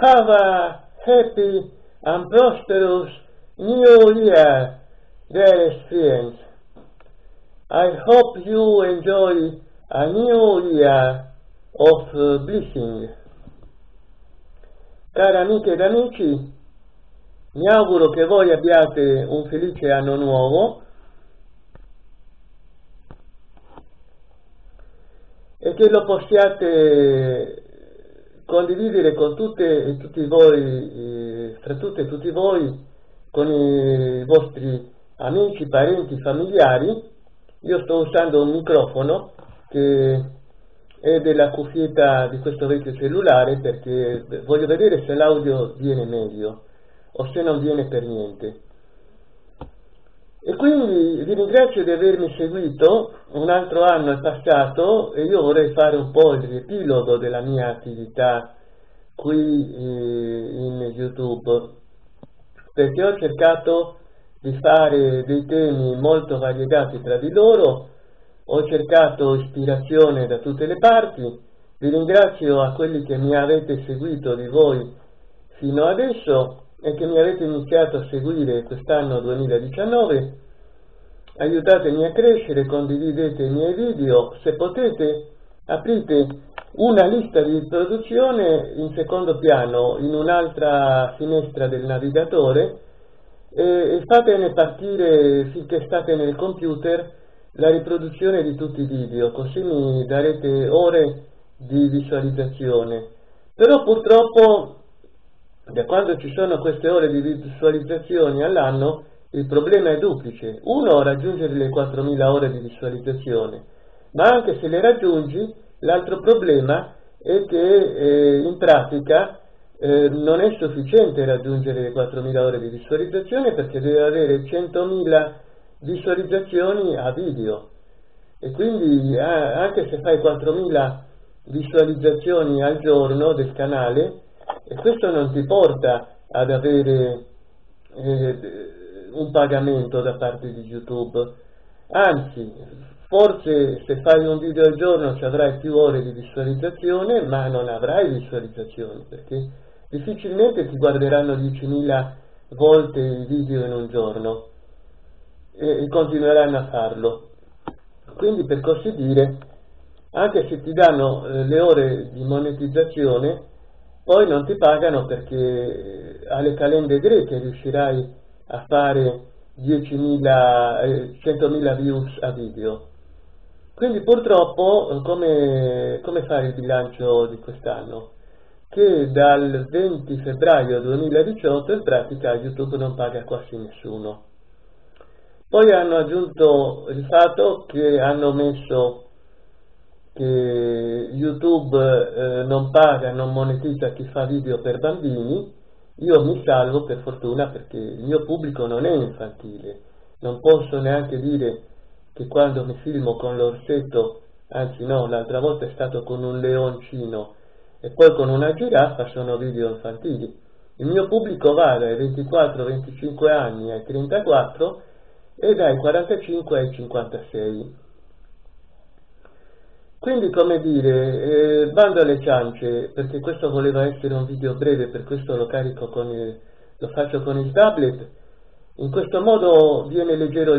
have a happy and prosperous New Year, dear friends. I hope you enjoy a new year of blessing. Cari amiche ed amici, mi auguro che voi abbiate un felice anno nuovo e che lo possiate condividere con tutte e tutti voi, fra tutte e tutti voi, con i vostri amici, parenti, familiari. Io sto usando un microfono che è della cuffietta di questo vecchio cellulare perché voglio vedere se l'audio viene meglio o se non viene per niente. E quindi vi ringrazio di avermi seguito. Un altro anno è passato e io vorrei fare un po' il riepilogo della mia attività qui in YouTube, perché ho cercato di fare dei temi molto variegati tra di loro, ho cercato ispirazione da tutte le parti. Vi ringrazio a quelli che mi avete seguito di voi fino adesso e che mi avete iniziato a seguire quest'anno 2019. Aiutatemi a crescere, condividete i miei video, se potete aprite una lista di riproduzione in secondo piano in un'altra finestra del navigatore e fatene partire finché state nel computer la riproduzione di tutti i video, così mi darete ore di visualizzazione. Però purtroppo da quando ci sono queste ore di visualizzazioni all'anno il problema è duplice: uno, raggiungere le 4.000 ore di visualizzazione, ma anche se le raggiungi l'altro problema è che in pratica non è sufficiente raggiungere le 4.000 ore di visualizzazione, perché deve avere 100.000 visualizzazioni a video, e quindi anche se fai 4.000 visualizzazioni al giorno del canale, e questo non ti porta ad avere un pagamento da parte di YouTube, anzi forse se fai un video al giorno ci avrai più ore di visualizzazione, ma non avrai visualizzazioni, perché difficilmente ti guarderanno 10.000 volte il video in un giorno e continueranno a farlo. Quindi, per così dire, anche se ti danno le ore di monetizzazione, poi non ti pagano, perché alle calende greche riuscirai a fare 100.000 views a video. Quindi purtroppo come fare il bilancio di quest'anno? Che dal 20 febbraio 2018 in pratica YouTube non paga quasi nessuno. Poi hanno aggiunto il fatto che hanno messo che YouTube non paga, non monetizza chi fa video per bambini. Io mi salvo, per fortuna, perché il mio pubblico non è infantile. Non posso neanche dire che quando mi filmo con l'orsetto, anzi no, l'altra volta è stato con un leoncino e poi con una giraffa, sono video infantili. Il mio pubblico va dai 24-25 anni ai 34 e dai 45 ai 56. Quindi, come dire, bando alle ciance, perché questo voleva essere un video breve, per questo lo carico lo faccio con il tablet. In questo modo viene leggero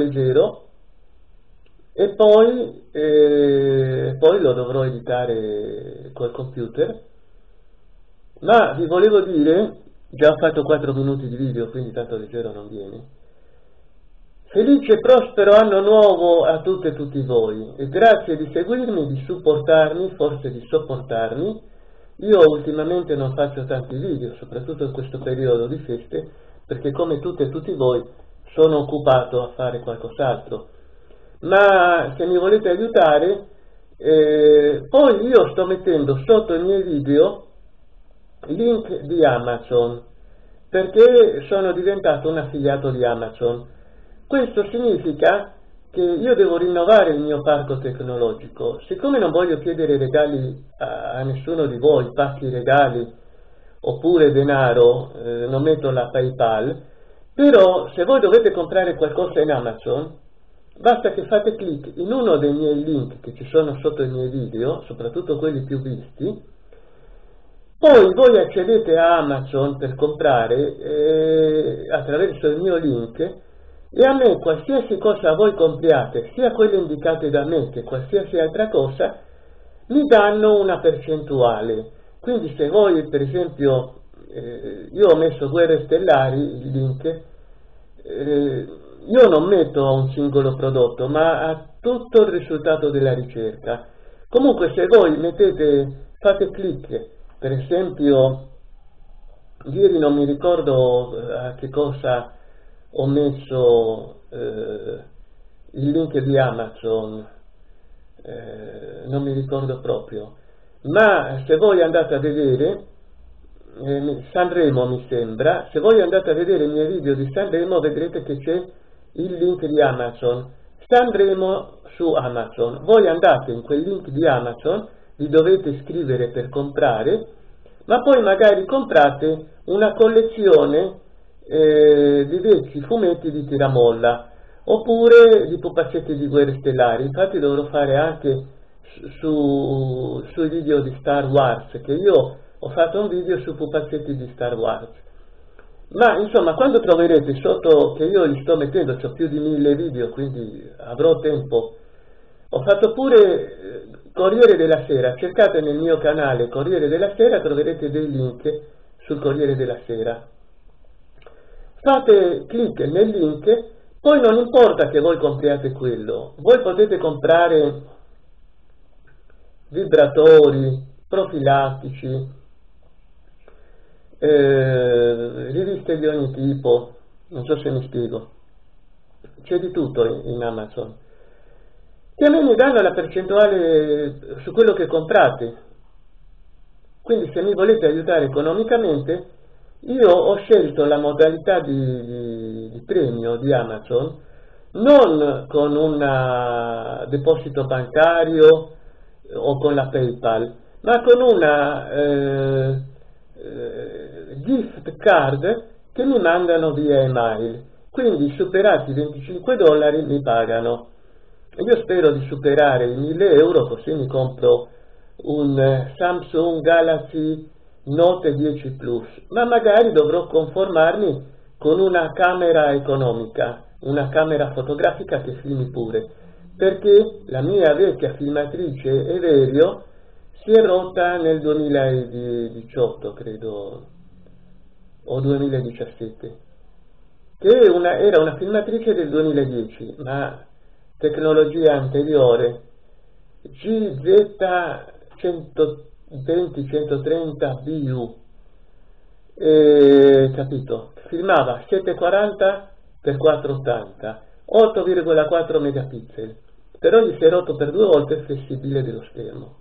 e poi lo dovrò editare col computer. Ma vi volevo dire, già ho fatto 4 minuti di video, quindi tanto leggero non viene. Felice e prospero anno nuovo a tutte e tutti voi, e grazie di seguirmi, di supportarmi, forse di sopportarmi. Io ultimamente non faccio tanti video, soprattutto in questo periodo di feste, perché come tutte e tutti voi sono occupato a fare qualcos'altro. Ma se mi volete aiutare, poi io sto mettendo sotto i miei video link di Amazon, perché sono diventato un affiliato di Amazon. Questo significa che io devo rinnovare il mio parco tecnologico. Siccome non voglio chiedere regali a nessuno di voi, pacchi regali oppure denaro, non metto la PayPal, però se voi dovete comprare qualcosa in Amazon, basta che fate clic in uno dei miei link che ci sono sotto i miei video, soprattutto quelli più visti, Poi voi accedete a Amazon per comprare attraverso il mio link, e a me qualsiasi cosa voi compriate, sia quelle indicate da me che qualsiasi altra cosa, mi danno una percentuale. Quindi se voi, per esempio, io ho messo Guerre Stellari, il link, io non metto a un singolo prodotto, ma a tutto il risultato della ricerca. Comunque se voi fate clic, per esempio, ieri non mi ricordo a che cosa ho messo il link di Amazon, non mi ricordo proprio, ma se voi andate a vedere, Sanremo mi sembra, se voi andate a vedere i miei video di Sanremo vedrete che c'è il link di Amazon, Sanremo su Amazon. Voi andate in quel link di Amazon, vi dovete iscrivere per comprare, ma poi magari comprate una collezione di vecchi fumetti di tiramolla, oppure di pupazzetti di Guerre Stellari. Infatti dovrò fare anche sui video di Star Wars, che io ho fatto un video su pupazzetti di Star Wars. Ma insomma, quando troverete sotto, che io li sto mettendo, ho più di 1000 video, quindi avrò tempo. Ho fatto pure Corriere della Sera, cercate nel mio canale Corriere della Sera, troverete dei link sul Corriere della Sera. Fate clic nel link, poi non importa che voi compriate quello, voi potete comprare vibratori, profilattici, riviste di ogni tipo, non so se mi spiego, c'è di tutto in Amazon, che a me mi danno la percentuale su quello che comprate. Quindi se mi volete aiutare economicamente, io ho scelto la modalità di premio di Amazon non con un deposito bancario o con la PayPal, ma con una gift card che mi mandano via email. Quindi superati i $25 mi pagano. Io spero di superare i 1000 euro, così mi compro un Samsung Galaxy Note 10 Plus, ma magari dovrò conformarmi con una camera economica, una camera fotografica che filmi pure, perché la mia vecchia filmatrice Everio si è rotta nel 2018, credo, o 2017, che era una filmatrice del 2010, ma tecnologia anteriore, GZ120-130 BU, capito? Filmava 740x480, 8,4 megapixel, però gli si è rotto per 2 volte il flessibile dello schermo.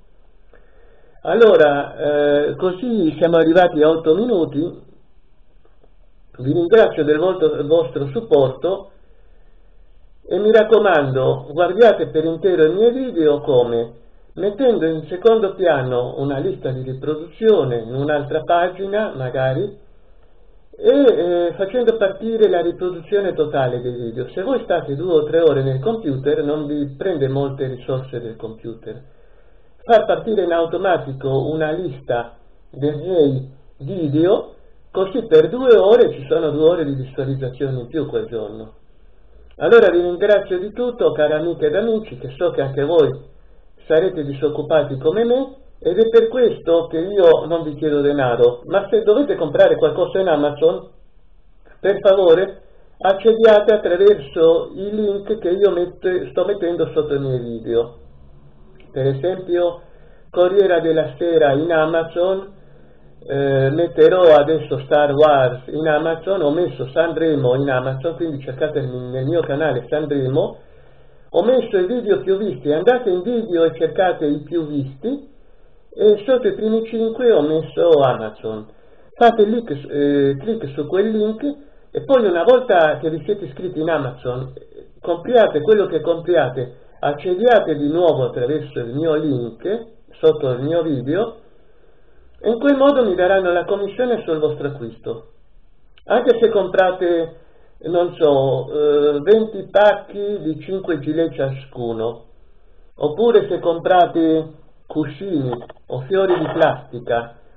Allora, così siamo arrivati a 8 minuti, vi ringrazio del vostro supporto e mi raccomando, guardate per intero i miei video come mettendo in secondo piano una lista di riproduzione in un'altra pagina magari e facendo partire la riproduzione totale dei video. Se voi state 2 o 3 ore nel computer non vi prende molte risorse del computer. Far partire in automatico una lista dei miei video, così per 2 ore ci sono 2 ore di visualizzazione in più quel giorno. Allora vi ringrazio di tutto, cari amiche ed amici, che so che anche voi sarete disoccupati come me, ed è per questo che io non vi chiedo denaro, ma se dovete comprare qualcosa in Amazon, per favore accediate attraverso i link che io sto mettendo sotto i miei video. Per esempio Corriere della Sera in Amazon, metterò adesso Star Wars in Amazon, ho messo Sanremo in Amazon, quindi cercate nel mio canale Sanremo, ho messo i video più visti, andate in video e cercate i più visti e sotto i primi 5 ho messo Amazon. Fate clic su quel link e poi una volta che vi siete iscritti in Amazon, compriate quello che compriate, accediate di nuovo attraverso il mio link sotto il mio video e in quel modo mi daranno la commissione sul vostro acquisto. Anche se comprate, non so, 20 pacchi di 5 gilet ciascuno, oppure se comprate cuscini o fiori di plastica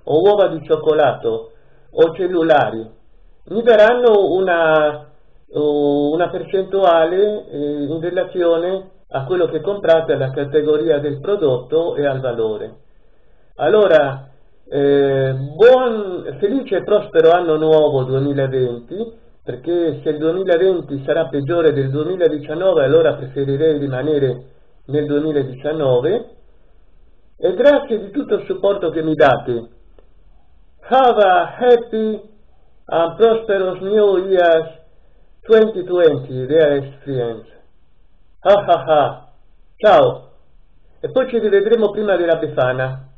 o uova di cioccolato o cellulari, mi daranno una percentuale in relazione a quello che comprate, alla categoria del prodotto e al valore. Allora, buon, felice e prospero anno nuovo 2020, perché se il 2020 sarà peggiore del 2019, allora preferirei rimanere nel 2019, e grazie di tutto il supporto che mi date. Have a happy and prosperous New Year 2020, dearest friends. Ah ah ah. Ciao. E poi ci rivedremo prima della Befana.